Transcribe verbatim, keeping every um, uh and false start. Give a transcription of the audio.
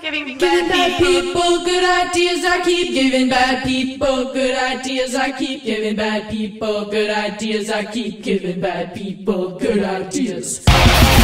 giving Giving bad bad people. people good ideas. I keep giving bad people good ideas. I keep giving bad people good ideas. I keep giving bad people good ideas.